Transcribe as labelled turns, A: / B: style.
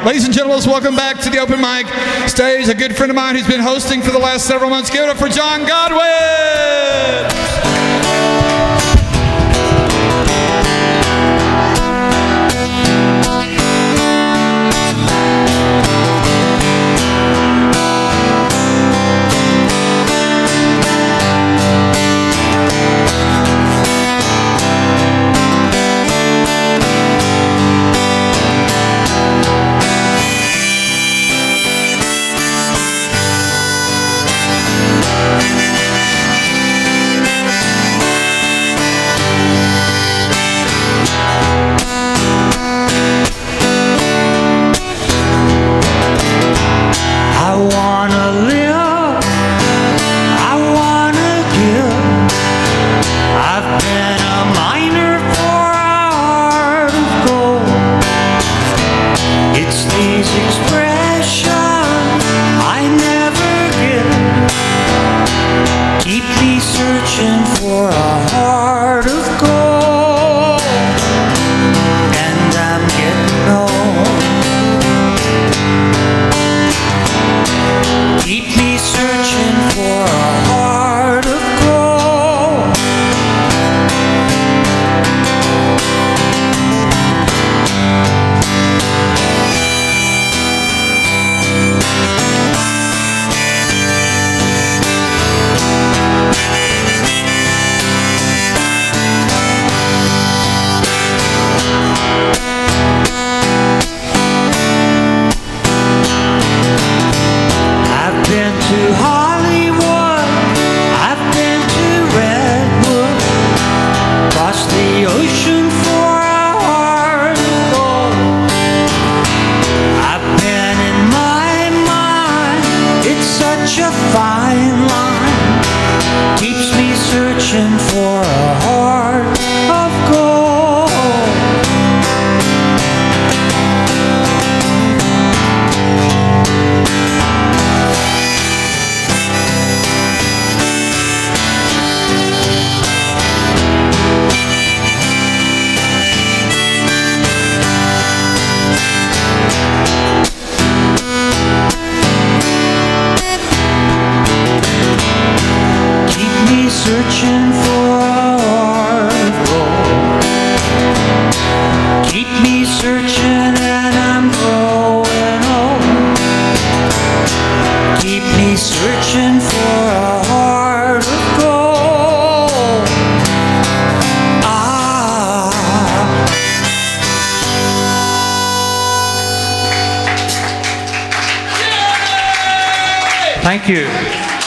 A: Ladies and gentlemen, let's welcome back to the open mic stage a good friend of mine who's been hosting for the last several months. Give it up for John Godwin!
B: Searching for a heart of gold. Keep me searching and I'm growing old. Keep me searching for a heart of gold. Thank you.